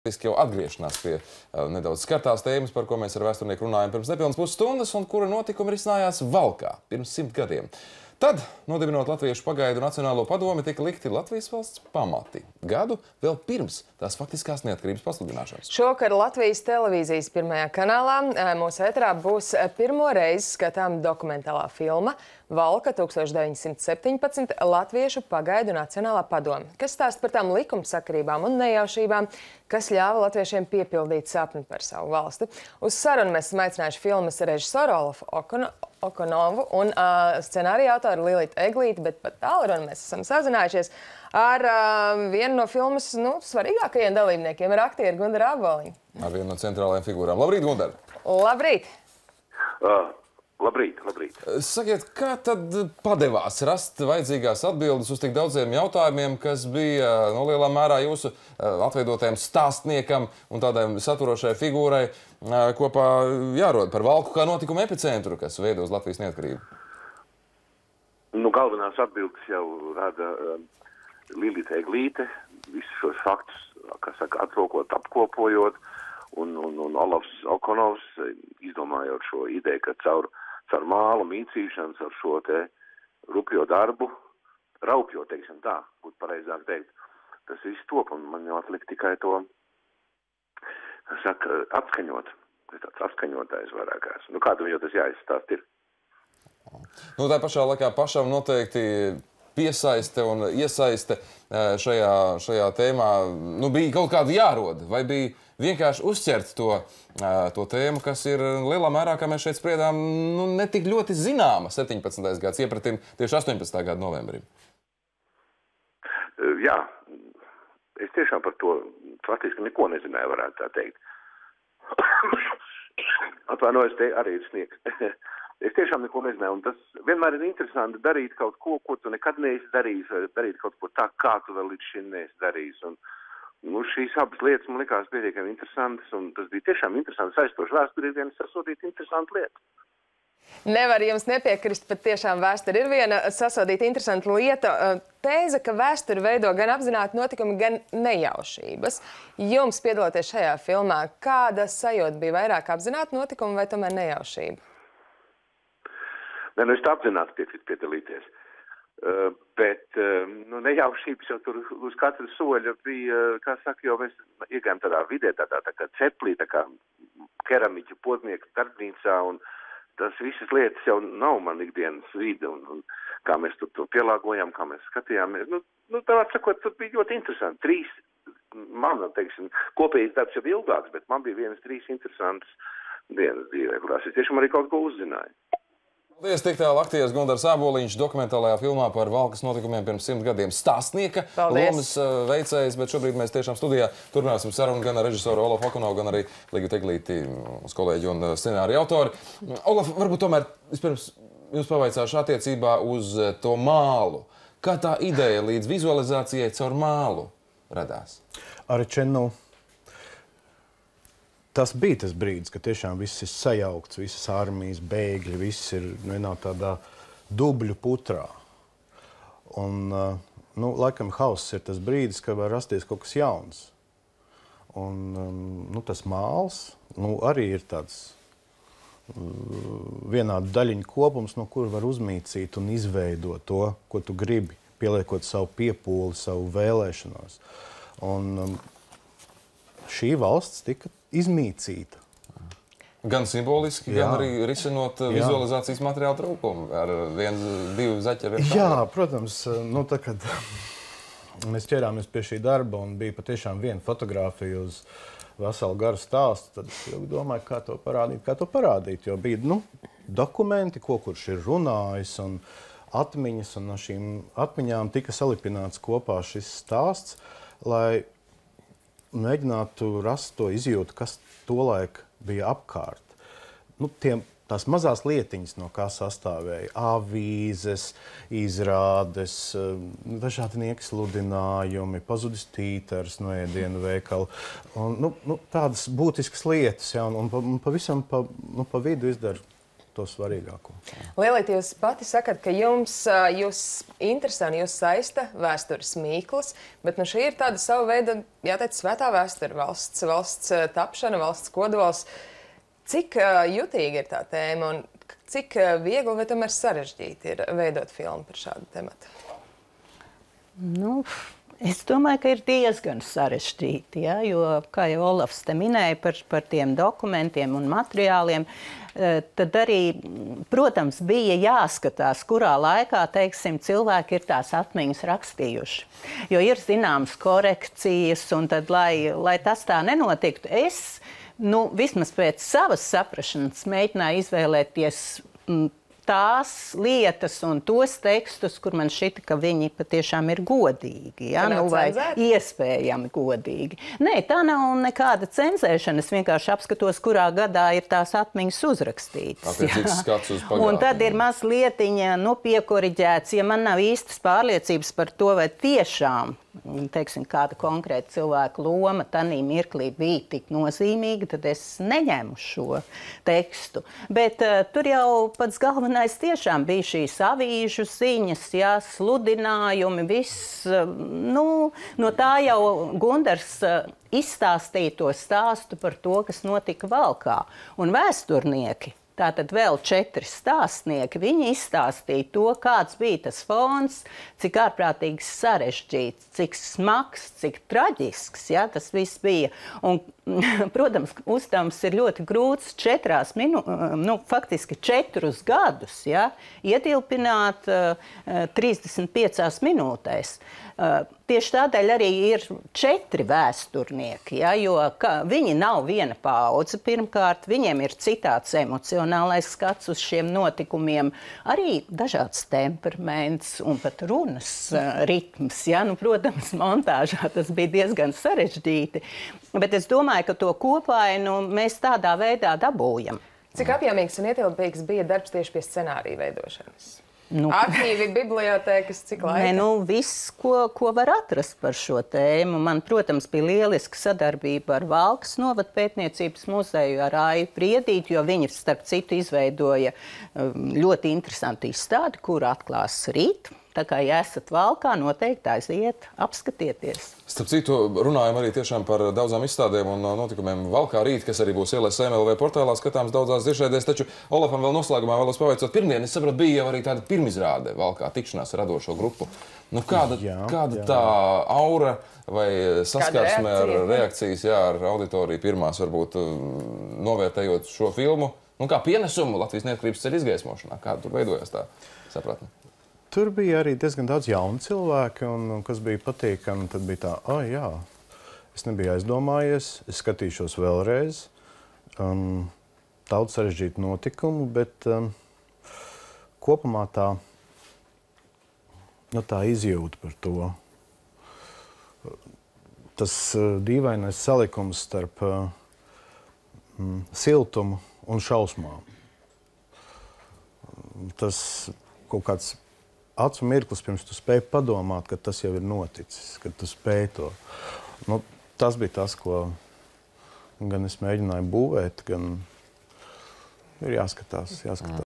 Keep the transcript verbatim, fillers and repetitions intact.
Jau atgriešanās pie uh, nedaudz skartās tēmas, par ko mēs ar vēsturnieku runājam pirms nepilnas pusstundas, un kura notikumi risinājās Valkā pirms simt gadiem. Tad, nodibinot Latviešu pagaidu Nacionālo padomi, tika likti Latvijas valsts pamati. Gadu vēl pirms tās faktiskās neatkarības pasludināšanas. Šovakar Latvijas televīzijas pirmajā kanālā mūsu ēterā būs pirmo reizi skatām dokumentālā filma Valka tūkstoš deviņsimt septiņpadsmit Latviešu pagaidu Nacionālā padome, kas stāsta par tām likumsakarībām un nejaušībām, kas ļāva latviešiem piepildīt sapni par savu valsti. Uz sarunu mēs esam aicinājuši filmas režisoru Olafu Okono, Okonovu un uh, scenārija autoru Lilitu Eglīti, bet pat tālruni mēs esam sazinājušies ar uh, vienu no filmas nu, svarīgākajiem dalībniekiem, ar aktieru Gundaru Āboliņu. Ar vienu no centrālajām figūrām. Labrīt, Gundar! Labrīt! Uh. Labrīt, labrīt. Sakiet, kā tad padevās rast vajadzīgās atbildes uz tik daudziem jautājumiem, kas bija no lielā mērā jūsu atveidotajam stāstniekam un tādai saturošai figūrai kopā jārod par Valku kā notikumu epicentru, kas veidos Latvijas neatkarību? Nu, galvenās atbildes jau rada uh, Lilita Eglīte, visus šos faktus, kā saka, atrokot, apkopojot, un, un, un Olafs Okonovs izdomājot šo ideju, ka caur caur mālu mīcīšanu, caur šo te rupjo darbu, raupjo, teiksim tā, būtu pareizāk teikt. Tas viss top, un man jau atliek tikai to, saka, atskaņot. Tas tāds atskaņotājs vairākās. Nu, kādam jau tas jāizstāst ir. Nu, tā pašā laikā pašam noteikti piesaiste un iesaiste šajā, šajā tēmā, nu, bija kaut kāda jāroda, vai bija vienkārši uzķert to, to tēmu, kas ir lielā mērā, kā mēs šeit spriedām, nu, netik ļoti zināma septiņpadsmitais gads iepratim tieši astoņpadsmitā gada novembrim. Jā, es tiešām par to faktiski neko nezināju, varētu tā teikt. Atvainojos, te arī ir sniegs. Es tiešām neko nezināju, un tas vienmēr ir interesanti darīt kaut ko, ko tu nekad neesi darījis, vai darīt kaut ko tā, kā tu vēl līdz šim neesi darījis. Un, nu, šīs abas lietas man likās pietiekami interesantas, un tas bija tiešām interesants, aizstoši. Vēsturi ir viena sasodīta interesanta lieta. Nevar jums nepiekrist, pat tiešām vēsturi ir viena sasodīta interesanta lieta. Tēze, ka vēsturi veido gan apzināti notikumi, gan nejaušības. Jums, piedaloties šajā filmā, kāda sajūta bija vairāk apzināti notikumi vai tomēr nejaušība? Ne, nu, es tā apzināti piekrītu piedalīties. Uh, bet uh, nu, nejaušības jau tur uz katru soļa bija, kā saka, jau mēs iegājām tādā vidē, tādā tā kā ceplī, tā kā keramiķa potnieku darbnīcā, un tas visas lietas jau nav man ikdienas vide, un, un kā mēs tur to pielāgojām, kā mēs skatījāmies. Nu, nu tā sakot, tur bija ļoti interesanti. Trīs, man, teiksim, kopējais darbs jau ilgāks, bet man bija vienas trīs interesantas dienas dzīvē, kurās es tiešām arī kaut ko uzzināju. Paldies, tik tālu aktieris Gundars Āboliņš dokumentālajā filmā par Valkas notikumiem pirms simt gadiem stāstnieka lomas veicējs, bet šobrīd mēs tiešām studijā turpināsim sarunu gan ar režisoru Olafu Okonovu, gan arī Lilitu Eglīti, mūsu kolēģi un scenārija autori. Olaf, varbūt tomēr vispirms jums pavaicāšu attiecībā uz to mālu. Kā tā ideja līdz vizualizācijai caur mālu radās? Arčenu. Tas bija tas brīdis, ka tiešām viss ir sajaukts, visas armijas, bēgļi, viss ir vienā tādā dubļu putrā. Un, nu, laikam, hauss ir tas brīdis, ka var rasties kaut kas jauns. Un, nu, tas māls, nu, arī ir tāds vienādu daļiņu kopums, no kura var uzmīcīt un izveidot to, ko tu gribi, pieliekot savu piepūli, savu vēlēšanos. Un šī valsts tika izmīcīta. Gan simboliski, jā, gan arī risinot jā. vizualizācijas materiālu trūkumu ar vienu, divu zaķi ar vienu jā, kādu. Protams, nu, tā, kad mēs ķerāmies pie šī darba un bija patiešām viena fotogrāfija uz veselu garu stāstu, tad es domāju, kā to parādīt, kā to parādīt, jo bija, nu, dokumenti, ko kurš ir runājis un atmiņas, un no šīm atmiņām tika salipināts kopā šis stāsts, lai mēģinātu rast to izjūtu, kas tolaik bija apkārt. Nu, tiem, tās mazās lietiņas, no kā sastāvēja avīzes, izrādes, dažādi nieki sludinājumi, pazudis tītars no ēdienu veikalu. Un, nu, nu, tādas būtiskas lietas, ja, un, un pavisam pa, nu, pa vidu izdara to svarīgāko. Lielīt, jūs pati sakat, ka jums ā, jūs interesē un jūs saista vēstures mīklas, bet nu šī ir tāda sava veida, jāteic, svētā vēsture, valsts, valsts ā, tapšana, valsts kodols. Cik ā, jutīga ir tā tēma un cik ā, viegli vai tomēr sarežģīti ir veidot filmu par šādu tematu? Nu, es domāju, ka ir diezgan sarežģīti, ja, jo, kā jau Olafs te minēja par, par tiem dokumentiem un materiāliem, tad arī, protams, bija jāskatās, kurā laikā, teiksim, cilvēki ir tās atmiņas rakstījuši. Jo ir zināmas korekcijas, un tad, lai, lai tas tā nenotiktu, es, nu, vismaz pēc savas saprašanas mēģināju izvēlēties m, tās lietas un tos tekstus, kur man šķita, ka viņi patiešām ir godīgi, ja? Nu, vai iespējami godīgi. Nē, tā nav nekāda cenzēšana. Es vienkārši apskatos, kurā gadā ir tās atmiņas uzrakstītas. Attiecīgs skats uz pagātni. Un tad ir mazlietiņa, nu, piekoriģēts, ja man nav īstas pārliecības par to, vai tiešām teiksim, kāda konkrēta cilvēka loma tanī mirklī bija tik nozīmīga, tad es neņemu šo tekstu. Bet uh, tur jau pats galvenais tiešām bija šīs avīžu ziņas, jā, sludinājumi, viss, uh, nu, no tā jau Gundars uh, izstāstīja to stāstu par to, kas notika Valkā. Un vēsturnieki, tātad vēl četri stāstnieki, viņi izstāstīja to, kāds bija tas fons, cik ārprātīgi sarežģīts, cik smags, cik traģisks, ja, tas viss bija. Un, protams, uzdevums ir ļoti grūts četrās minu, nu, faktiski četrus gadus, ja, ietilpināt uh, trīsdesmit piecās minūtēs. Uh, tieši tādēļ arī ir četri vēsturnieki, ja, jo ka, viņi nav viena paudze pirmkārt, viņiem ir citāds emocionālais skats uz šiem notikumiem, arī dažāds temperaments un pat runas uh, ritms. Ja, nu, protams, montāžā tas bija diezgan sarežģīti, bet es domāju, ka to kopainu mēs tādā veidā dabūjam. Cik apjomīgs un ietilpīgs bija darbs tieši pie scenārija veidošanas? Nu, Arhīvi, bibliotēkas, cik laika? Nē, nu, viss, ko, ko var atrast par šo tēmu. Man, protams, bija lieliska sadarbība ar Valkas novada pētniecības muzeju, ar Aivi Priedīti, jo viņi, starp citu, izveidoja ļoti interesantu izstādi, kuru atklās rīt. Tā kā, ja esat Valkā, noteikti aiziet, apskatieties. Starp citu, runājam arī tiešām par daudzām izstādēm un notikumiem Valkā rīt, kas arī būs L S M L V portālā skatāms daudzās tiešraidēs, taču Olafam vēl noslēgumā vēlos pavaicot. Pirmdien, es saprotu, bija jau arī tāda pirmizrāde Valkā, tikšanās ar radošo grupu. Nu, kāda jā, kāda jā. tā aura vai saskarsme ar reakcijas, jā, ar auditoriju pirmās, varbūt novērtējot šo filmu? Nu, kā pienesumu Latvijas neatkarības ceļa izgaismošanā? Kā tur veidojās tā sapratne? Tur bija arī diezgan daudz jaunu cilvēku, un, un kas bija patīkami, tad bija tā, ah, jā, es nebiju aizdomājies, es skatīšos vēlreiz. Um, daudz sarežģītu notikumu, bet um, kopumā tā, nu, tā izjūta par to. Tas uh, dīvainais salikums starp uh, mm, siltumu un šausmām. Tas kaut kāds acu mirklis, pirms tu spēj padomāt, ka tas jau ir noticis, ka tu spēj to. Nu, tas bija tas, ko gan es mēģināju būvēt, gan ir jāskatās, jāskatās.